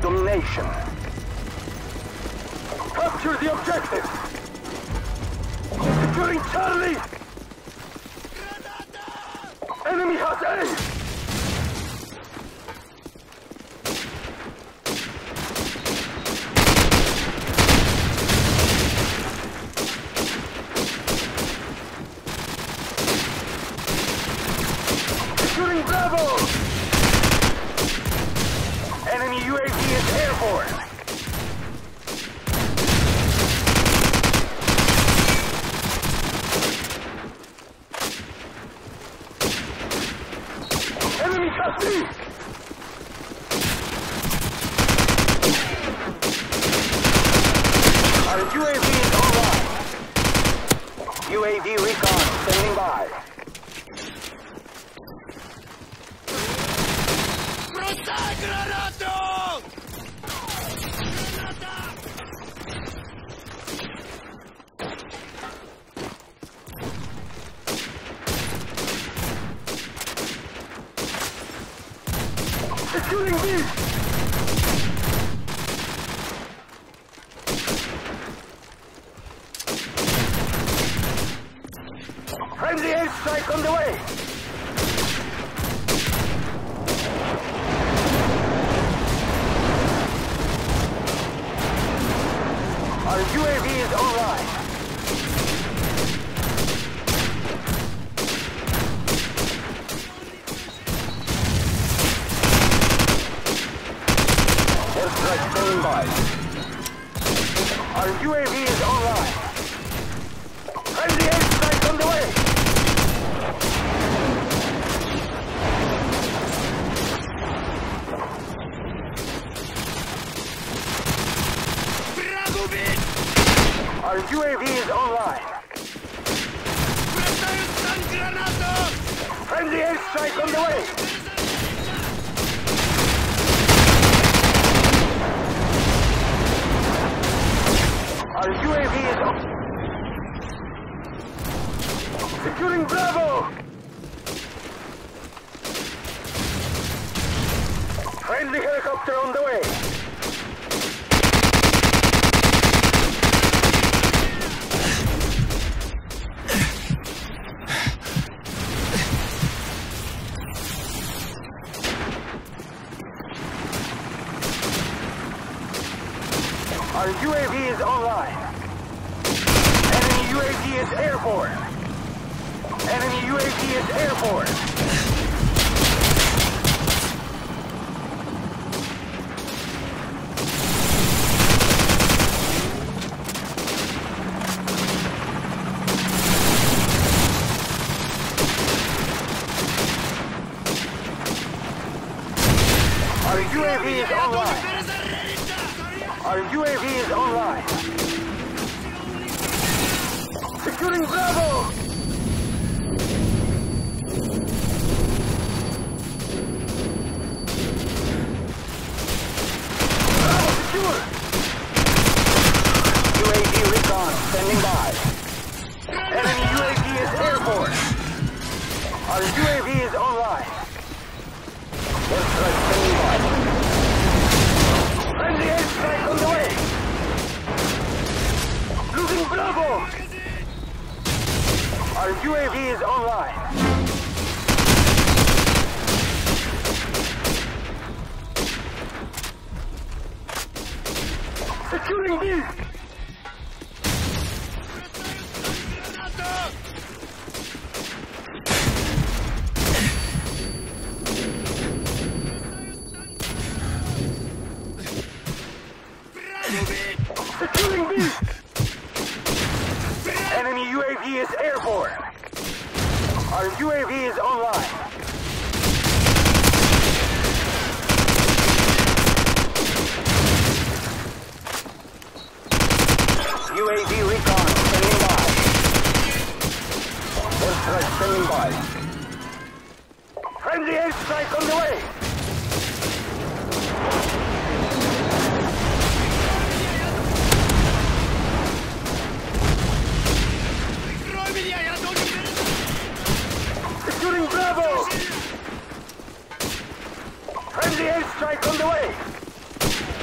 domination. Capture the objective. Securing Charlie. Enemy has A. Securing Bravo! Enemy UAV is airborne. Enemy chassis! Our UAV is online. UAV recon standing by. Securing B! Friendly airstrike on the way! Our UAV is online. Airstrike standing by. Our UAV is online. Friendly airstrike on the way. Our UAV is online. Friendly airstrike on the way. Our UAV is on. Securing Bravo! Friendly helicopter on the way. Our UAV is online. Enemy UAV is airborne. Enemy UAV is airborne. Our UAV is online. Our UAV is online. Securing Bravo! Bravo secure! UAV recon standing by. Enemy UAV is airborne. Our UAV is online. Airstrike standing by. Friendly airstrike on the way! Losing Bravo! Our UAV is online. Securing B! Securing B! Enemy UAV is airborne. Our UAV is online. UAV recon standing by. Airstrike standing by. Friendly airstrike on the way. Securing Bravo! Friendly airstrike on the way!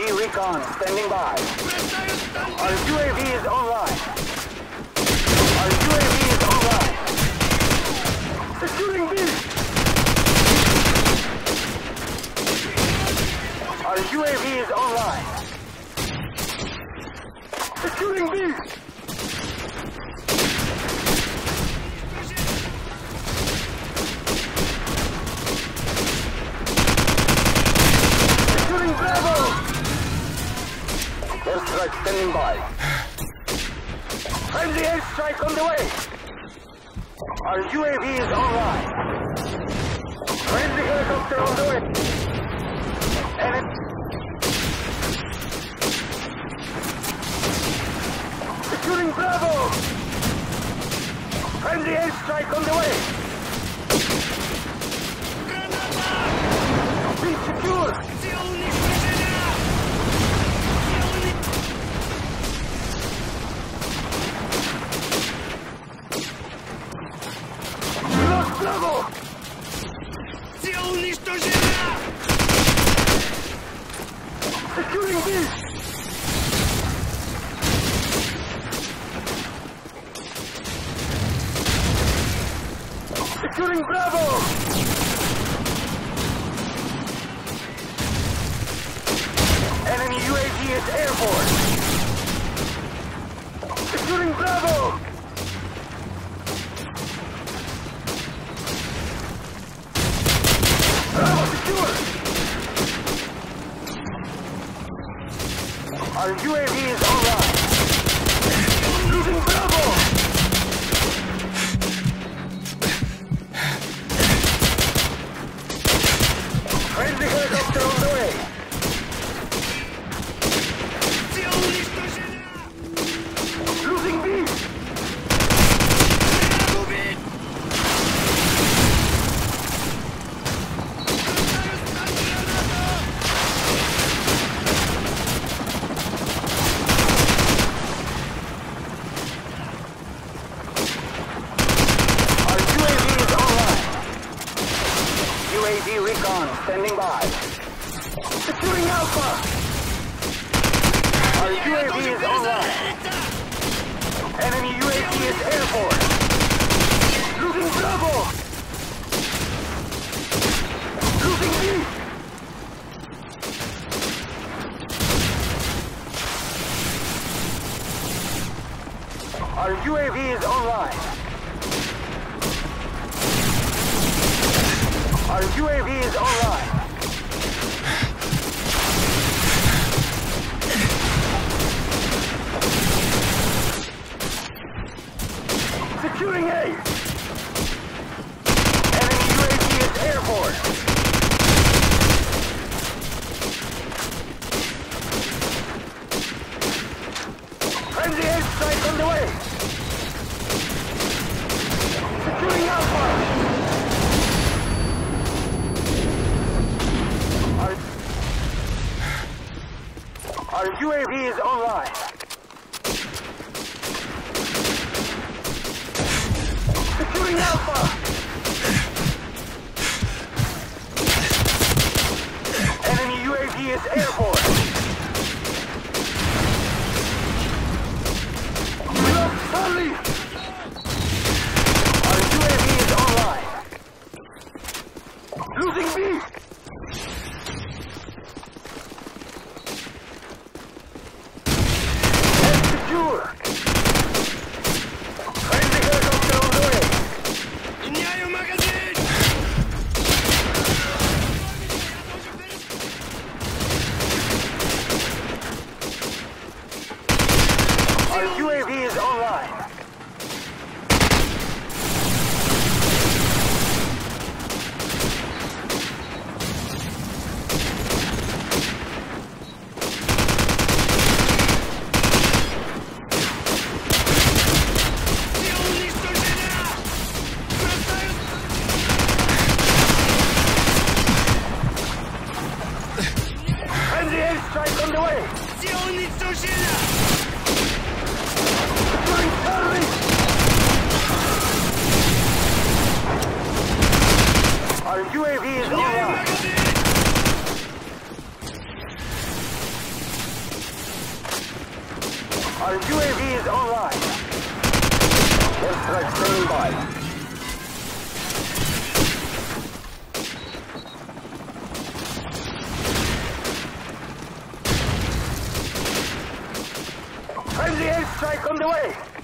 UAV recon standing by. Our UAV is online. Our UAV is online. Securing B. Our UAV is online. Securing B. Securing Bravo. Airstrike standing by. Friendly airstrike on the way. Our UAV is online. Friendly helicopter on the way. Securing Bravo! Friendly airstrike on the way! Be secure! We lost Bravo! Securing B! Securing Bravo! Enemy UAV is airborne! Securing Bravo! Bravo secure! Our UAV is online! Losing Bravo! Friendly helicopter on the way! Losing B! Our UAV is online! UAV recon standing by. Securing Alpha! Our UAV is online. Enemy UAV is airborne. Losing Bravo! Losing B! Our UAV is online. Our UAV is online. Securing A. Enemy UAV is airborne. Friendly airstrike on the way. Securing Alpha. Our UAV is online. Securing Alpha! Enemy UAV is airborne. We lost Charlie! Our UAV is online. Losing B! Secure! Friendly helicopter on the way! Our UAV is online. Friendly airstrike on the way! Securing Charlie! Our UAV is online. Our UAV is online. Airstrike standing by. Friendly airstrike on the way!